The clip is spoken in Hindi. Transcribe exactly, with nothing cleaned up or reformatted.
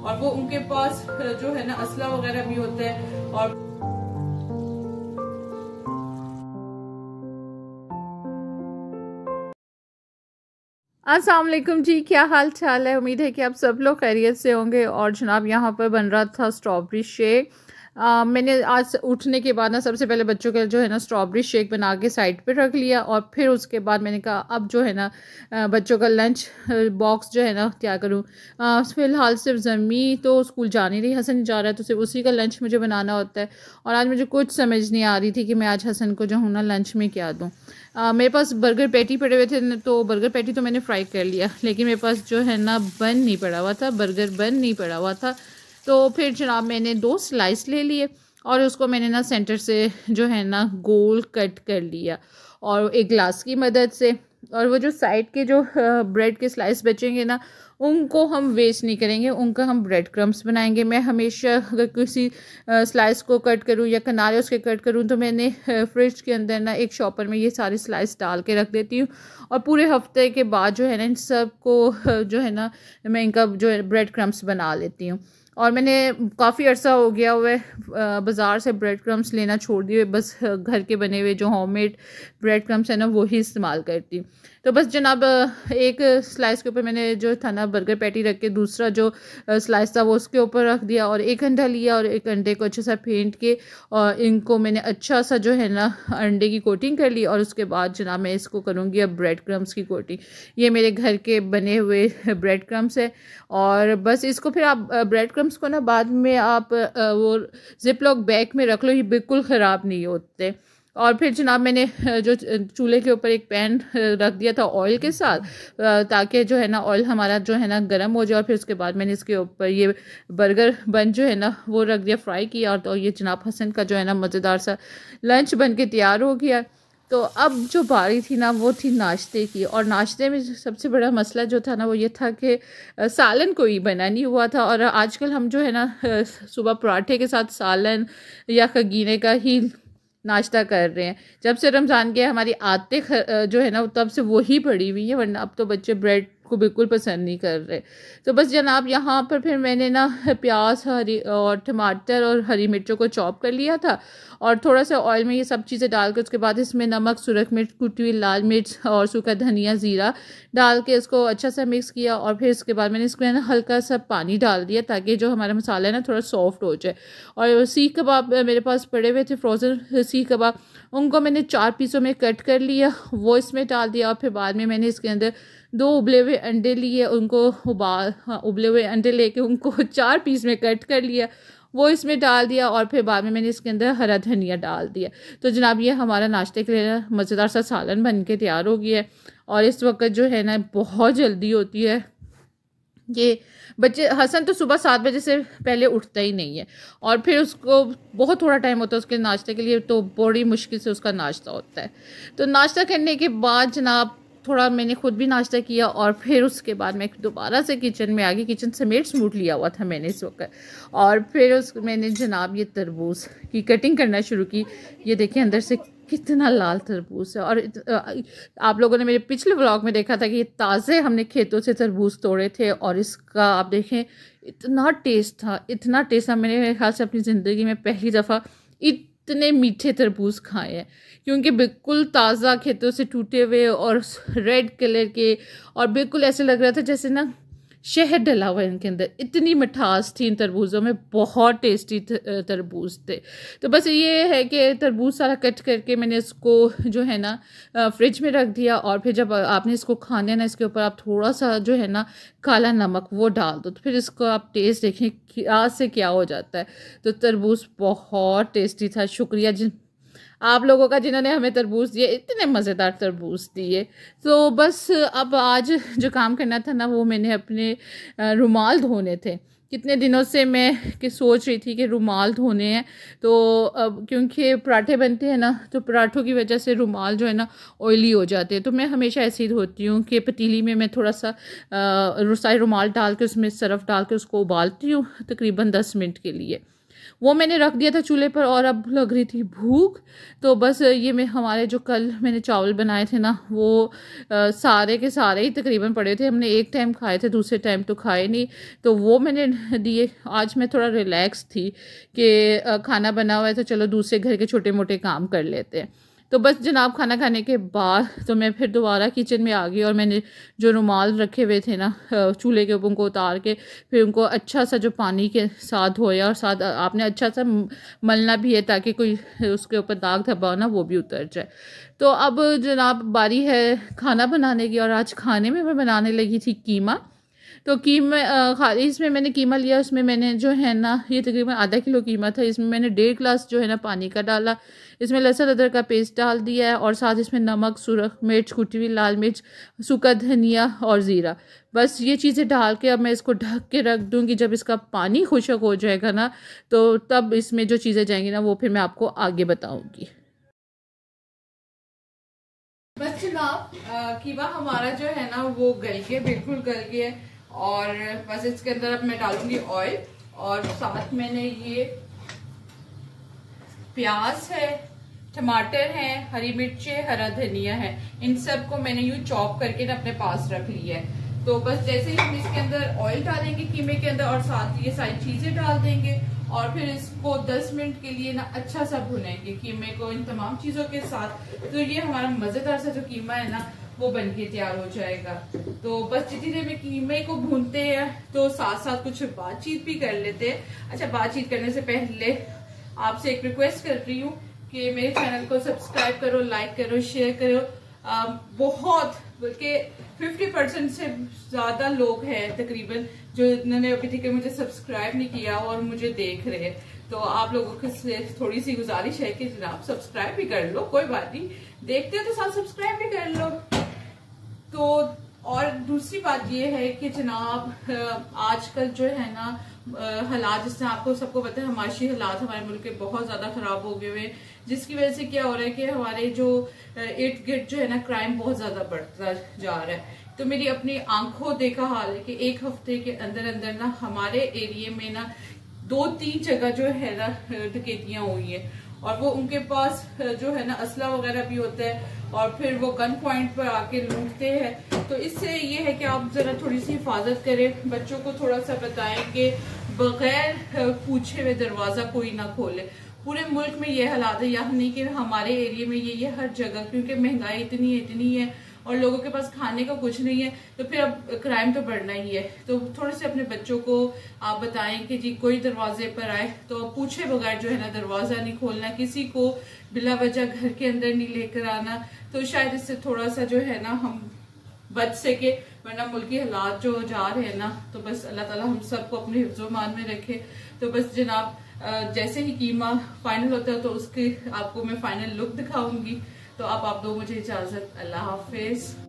और वो उनके पास जो है ना असला वगैरह भी होता है। और अस्सलाम वालेकुम जी, क्या हाल चाल है। उम्मीद है कि आप सब लोग खैरियत से होंगे। और जनाब यहाँ पर बन रहा था स्ट्रॉबेरी शेक। आ, मैंने आज उठने के बाद ना सबसे पहले बच्चों के जो है ना स्ट्रॉबेरी शेक बना के साइड पे रख लिया, और फिर उसके बाद मैंने कहा अब जो है ना बच्चों का लंच बॉक्स जो है ना क्या करूँ। फ़िलहाल सिर्फ ज़मी तो स्कूल जा नहीं रही, हसन जा रहा है, तो सिर्फ उसी का लंच मुझे बनाना होता है। और आज मुझे कुछ समझ नहीं आ रही थी कि मैं आज हसन को जो हूँ ना लंच में क्या दूँ। Uh, मेरे पास बर्गर पैटी पड़े हुए थे, तो बर्गर पैटी तो मैंने फ्राई कर लिया, लेकिन मेरे पास जो है ना बन नहीं पड़ा हुआ था, बर्गर बन नहीं पड़ा हुआ था। तो फिर जनाब मैंने दो स्लाइस ले लिए और उसको मैंने ना सेंटर से जो है ना गोल कट कर लिया, और एक ग्लास की मदद से। और वो जो साइड के जो ब्रेड के स्लाइस बचेंगे ना, उनको हम वेस्ट नहीं करेंगे, उनका हम ब्रेड क्रम्स बनाएंगे। मैं हमेशा अगर किसी स्लाइस को कट करूं या किनारे उसके कट करूं, तो मैंने फ्रिज के अंदर ना एक शॉपर में ये सारी स्लाइस डाल के रख देती हूँ, और पूरे हफ्ते के बाद जो है ना इन सब को जो है ना मैं इनका जो है ब्रेड क्रम्स बना लेती हूँ। और मैंने काफ़ी अर्सा हो गया हुआ है बाज़ार से ब्रेड क्रम्स लेना छोड़ दिए, बस घर के बने हुए जो होममेड ब्रेड क्रम्स है ना वही इस्तेमाल करती हूँ। तो बस जनाब एक स्लाइस के ऊपर मैंने जो था ना बर्गर पैटी रख के दूसरा जो स्लाइस था वो उसके ऊपर रख दिया, और एक अंडा लिया और एक अंडे को अच्छा सा फेंट के और इनको मैंने अच्छा सा जो है ना अंडे की कोटिंग कर ली। और उसके बाद जनाब मैं इसको करूँगी अब ब्रेड क्रम्स की कोटिंग। ये मेरे घर के बने हुए ब्रेड क्रम्स है, और बस इसको फिर आप ब्रेड क्रम्स को ना बाद में आप वो जिप लॉक बैग में रख लो, ये बिल्कुल ख़राब नहीं होते। और फिर जनाब मैंने जो चूल्हे के ऊपर एक पैन रख दिया था ऑयल के साथ, ताकि जो है ना ऑयल हमारा जो है ना गर्म हो जाए। और फिर उसके बाद मैंने इसके ऊपर ये बर्गर बन जो है ना वो रख दिया, फ्राई किया। और तो ये जनाब हसन का जो है ना मज़ेदार सा लंच बन के तैयार हो गया। तो अब जो बारी थी ना वो थी नाश्ते की, और नाश्ते में सबसे बड़ा मसला जो था ना वो ये था कि सालन कोई बना नहीं हुआ था। और आजकल हम जो है ना सुबह पराठे के साथ सालन या खगीने का ही नाश्ता कर रहे हैं। जब से रमज़ान के हमारी आदतें जो है ना तब से वही पड़ी हुई है, वरना अब तो बच्चे ब्रेड को बिल्कुल पसंद नहीं कर रहे। तो बस जनाब यहाँ पर फिर मैंने ना प्याज हरी और टमाटर और हरी मिर्चों को चॉप कर लिया था, और थोड़ा सा ऑयल में ये सब चीज़ें डाल के उसके बाद इसमें नमक, सुरख मिर्च, कुटी हुई लाल मिर्च और सूखा धनिया, ज़ीरा डाल के इसको अच्छा सा मिक्स किया। और फिर इसके बाद मैंने इसमें ना हल्का सा पानी डाल दिया ताकि जो हमारा मसाला है ना थोड़ा सॉफ्ट हो जाए। और सीख कबाब मेरे पास पड़े हुए थे, फ्रोज़न सीख कबाब, उनको मैंने चार पीसों में कट कर लिया, वो इसमें डाल दिया। और फिर बाद में मैंने इसके अंदर दो उबले हुए अंडे लिए, उनको उबाल हाँ उबले हुए अंडे लेके उनको चार पीस में कट कर लिया, वो इसमें डाल दिया। और फिर बाद में मैंने इसके अंदर हरा धनिया डाल दिया। तो जनाब ये हमारा नाश्ते के लिए मज़ेदार सा सालन बन के तैयार हो गया है। और इस वक्त जो है ना बहुत जल्दी होती है, ये बच्चे हसन तो सुबह सात बजे से पहले उठता ही नहीं है, और फिर उसको बहुत थोड़ा टाइम होता है उसके नाश्ते के लिए, तो बड़ी मुश्किल से उसका नाश्ता होता है। तो नाश्ता करने के बाद जनाब थोड़ा मैंने खुद भी नाश्ता किया, और फिर उसके बाद मैं दोबारा से किचन में आ गई। किचन समेट स्मूट लिया हुआ था मैंने इस वक्त, और फिर उस मैंने जनाब ये तरबूज की कटिंग करना शुरू की। ये देखिए अंदर से कितना लाल तरबूज है। और आप लोगों ने मेरे पिछले व्लॉग में देखा था कि ये ताज़े हमने खेतों से तरबूज तोड़े थे, और इसका आप देखें इतना टेस्ट था, इतना टेस्ट था। मैंने मेरे ख्याल से अपनी ज़िंदगी में पहली दफ़ा इतने मीठे तरबूज खाए हैं, क्योंकि बिल्कुल ताज़ा खेतों से टूटे हुए और रेड कलर के, और बिल्कुल ऐसे लग रहा था जैसे ना शहद डला हुआ है इनके अंदर। इतनी मिठास थी इन तरबूजों में, बहुत टेस्टी तरबूज थे। तो बस ये है कि तरबूज सारा कट करके मैंने इसको जो है ना फ्रिज में रख दिया, और फिर जब आपने इसको खाने ना इसके ऊपर आप थोड़ा सा जो है ना काला नमक वो डाल दो, तो फिर इसको आप टेस्ट देखें क्या से क्या हो जाता है। तो तरबूज बहुत टेस्टी था। शुक्रिया जिन आप लोगों का जिन्होंने हमें तरबूज दिए, इतने मज़ेदार तरबूज दिए। तो बस अब आज जो काम करना था ना वो मैंने अपने रुमाल धोने थे। कितने दिनों से मैं कि सोच रही थी कि रुमाल धोने हैं, तो अब क्योंकि पराठे बनते हैं ना तो पराठों की वजह से रुमाल जो है ना ऑयली हो जाते हैं। तो मैं हमेशा ऐसे ही धोती हूँ कि पतीली में मैं थोड़ा सा रुसाई रुमाल डाल के उसमें सरफ डाल के उसको उबालती हूँ तकरीबन दस मिनट के लिए। वो मैंने रख दिया था चूल्हे पर और अब लग रही थी भूख। तो बस ये मैं हमारे जो कल मैंने चावल बनाए थे ना वो आ, सारे के सारे ही तकरीबन पड़े थे। हमने एक टाइम खाए थे, दूसरे टाइम तो खाए नहीं, तो वो मैंने दिए। आज मैं थोड़ा रिलैक्स थी कि खाना बना हुआ है तो चलो दूसरे घर के छोटे मोटे काम कर लेते हैं। तो बस जनाब खाना खाने के बाद तो मैं फिर दोबारा किचन में आ गई और मैंने जो रुमाल रखे हुए थे ना चूल्हे के ऊपर उनको उतार के फिर उनको अच्छा सा जो पानी के साथ धोया और साथ आपने अच्छा सा मलना भी है ताकि कोई उसके ऊपर दाग धब्बा ना वो भी उतर जाए। तो अब जनाब बारी है खाना बनाने की और आज खाने में मैं बनाने लगी थी कीमा। तो कीमा खाली इसमें मैंने कीमा लिया, उसमें मैंने जो है ना ये तकरीबन आधा किलो कीमा था, इसमें मैंने डेढ़ गिलास जो है ना पानी का डाला, इसमें लहसुन अदरक का पेस्ट डाल दिया है और साथ इसमें नमक, सुरख मिर्च, कुटी हुई लाल मिर्च, सूखा धनिया और ज़ीरा। बस ये चीज़ें डाल के अब मैं इसको ढक के रख दूँगी। जब इसका पानी खुशक हो जाएगा ना तो तब इसमें जो चीज़ें जाएंगी ना वो फिर मैं आपको आगे बताऊँगी। बस जनाब कीमा हमारा जो है ना वो गल गया, बिल्कुल गल गया और बस इसके अंदर अब मैं डालूंगी ऑयल और साथ मैंने ये प्याज है, टमाटर है, हरी मिर्च है, हरा धनिया है, इन सब को मैंने यूं चॉप करके ना अपने पास रख लिया है। तो बस जैसे ही हम इसके अंदर ऑयल डालेंगे कीमे के अंदर और साथ ये सारी चीजें डाल देंगे और फिर इसको दस मिनट के लिए ना अच्छा सा भुनेंगे कीमे को इन तमाम चीजों के साथ। तो ये हमारा मजेदार सा जो कीमा है ना वो बनके तैयार हो जाएगा। तो बस जितनी देर में कीमे को भूनते हैं तो साथ साथ कुछ बातचीत भी कर लेते हैं। अच्छा, बातचीत करने से पहले आपसे एक रिक्वेस्ट कर रही हूँ कि मेरे चैनल को सब्सक्राइब करो, लाइक करो, शेयर करो। आ, बहुत बल्कि पचास परसेंट से ज्यादा लोग हैं तकरीबन जो इन्होंने अभी तक मुझे सब्सक्राइब नहीं किया और मुझे देख रहे हैं। तो आप लोगों से थोड़ी सी गुजारिश है कि जनाब सब्सक्राइब भी कर लो, कोई बात नहीं, देखते हो तो साथ सब्सक्राइब भी कर लो। तो और दूसरी बात ये है कि जनाब आजकल जो है ना हालात, जिससे आपको सबको पता है हमाशी हालात हमारे मुल्क के बहुत ज्यादा खराब हो गए हुए, जिसकी वजह से क्या हो रहा है कि हमारे जो इर्द गिर्द जो है ना क्राइम बहुत ज्यादा बढ़ता जा रहा है। तो मेरी अपनी आंखों देखा हाल है कि एक हफ्ते के अंदर अंदर ना हमारे एरिया में ना दो तीन जगह जो है ना डकैतियां हुई है और वो उनके पास जो है ना असला वगैरह भी होता है और फिर वो गन पॉइंट पर आके लूटते हैं। तो इससे ये है कि आप जरा थोड़ी सी हिफाजत करें, बच्चों को थोड़ा सा बताएं कि बगैर पूछे हुए दरवाजा कोई ना खोले। पूरे मुल्क में ये हालात है, यहाँ नहीं कि हमारे एरिया में ये ये हर जगह, क्योंकि महंगाई इतनी इतनी है और लोगों के पास खाने का कुछ नहीं है तो फिर अब क्राइम तो बढ़ना ही है। तो थोड़े से अपने बच्चों को आप बताएं कि जी कोई दरवाजे पर आए तो पूछे बगैर जो है ना दरवाजा नहीं खोलना, किसी को बिला वजह घर के अंदर नहीं लेकर आना। तो शायद इससे थोड़ा सा जो है ना हम बच सके, वरना मुल्की हालात जो जा रहे हैं ना तो बस अल्लाह ताला हम सबको अपने हिफ्ज़ो-मान में रखे। तो बस जनाब जैसे ही कीमा फाइनल होता है तो उसके आपको मैं फाइनल लुक दिखाऊंगी। तो अब आप दो मुझे इजाजत, अल्लाह हाफिज।